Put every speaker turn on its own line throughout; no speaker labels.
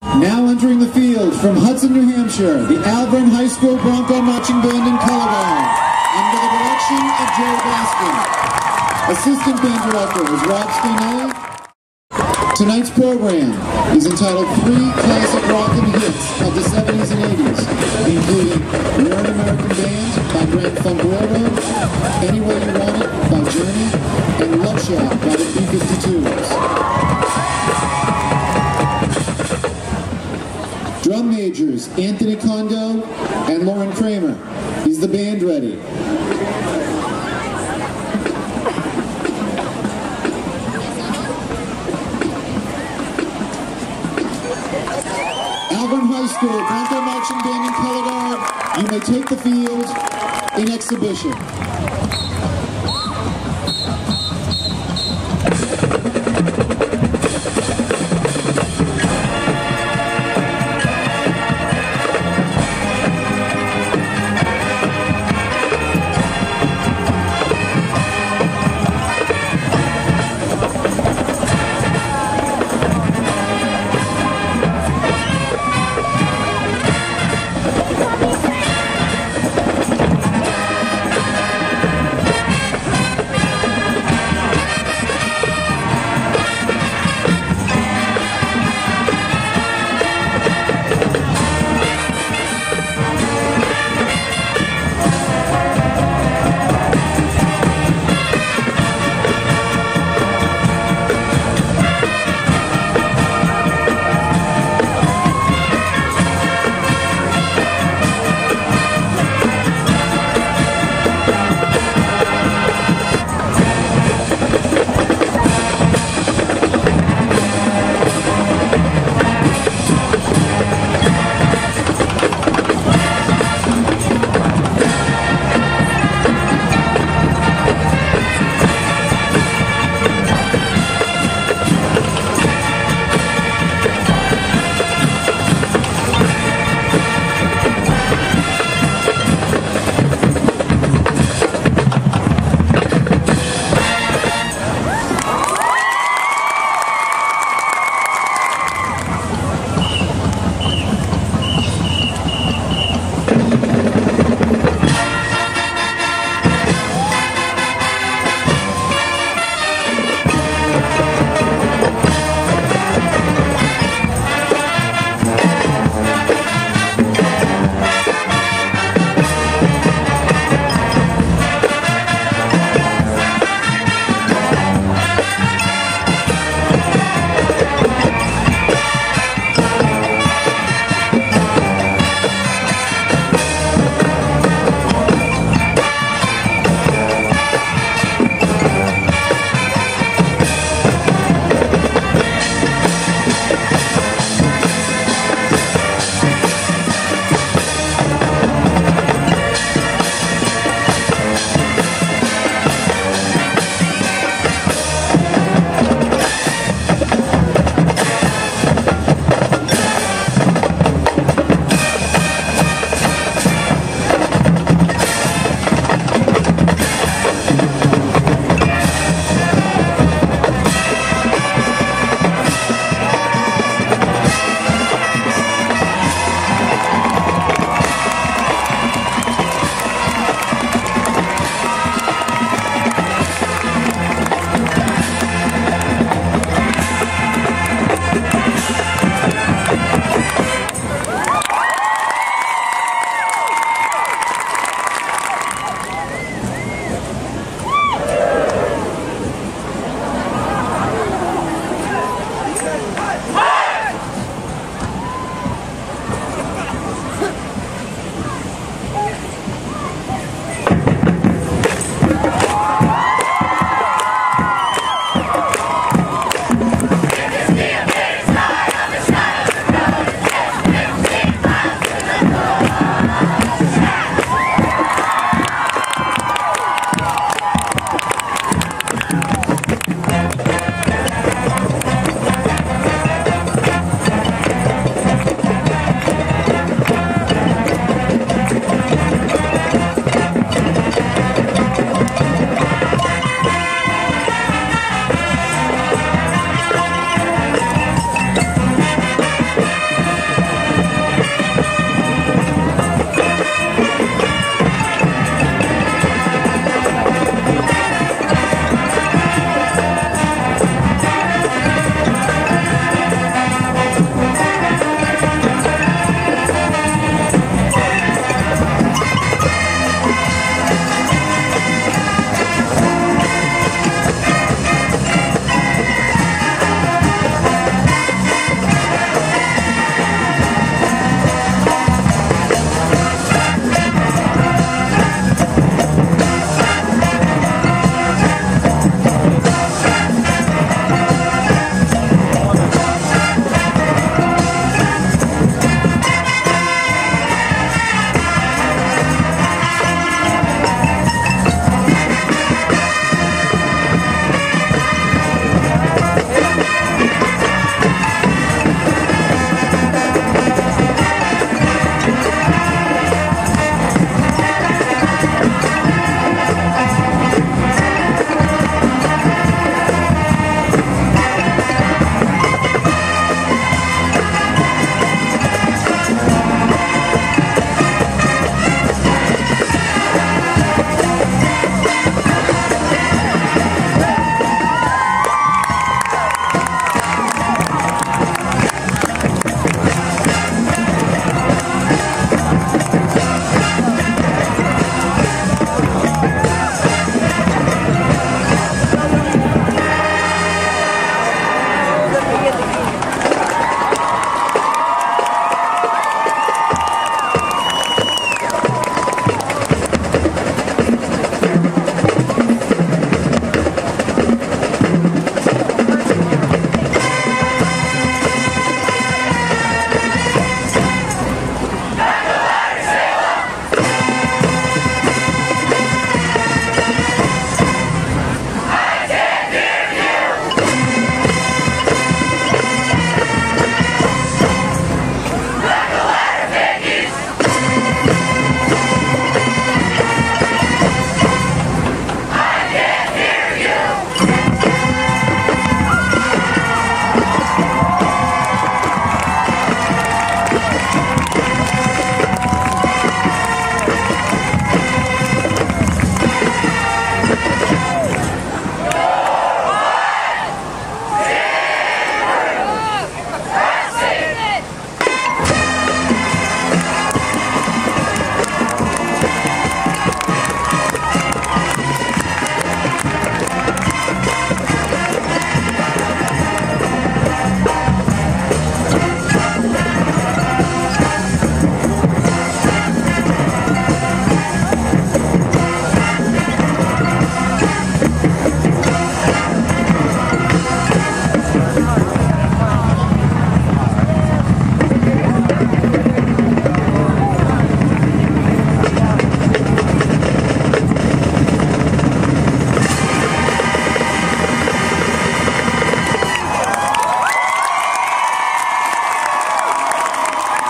Now entering the field from Hudson, New Hampshire, the Alvirne High School Bronco Marching Band in Colorguard, under the direction of Joe Baskin. Assistant band director is Rob Stinney. Tonight's program is entitled 3 Classic Rockin' Hits of the 70s and 80s, including We're an American Band by Grand Funk Railroad, Any Way You Want It by Journey, and Love Shot by the B-52s. Drum majors Anthony Kondo and Lauren Kramer. Is the band ready? Alvirne High School Bronco Marching Band in Colorguard, you may take the field in exhibition.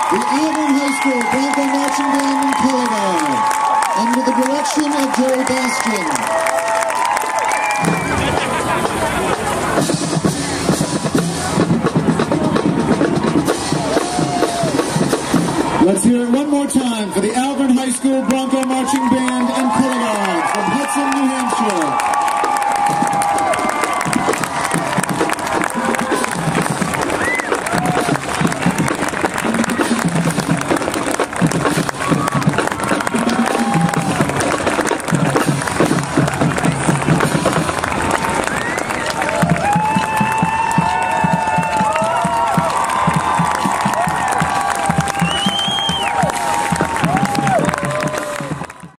the Alvirne High School Bronco Marching Band and Colorguard, under the direction of Joe Baskin. Let's hear it one more time for the Alvirne High School Bronco Marching Band and Colorguard from Hudson, New Hampshire.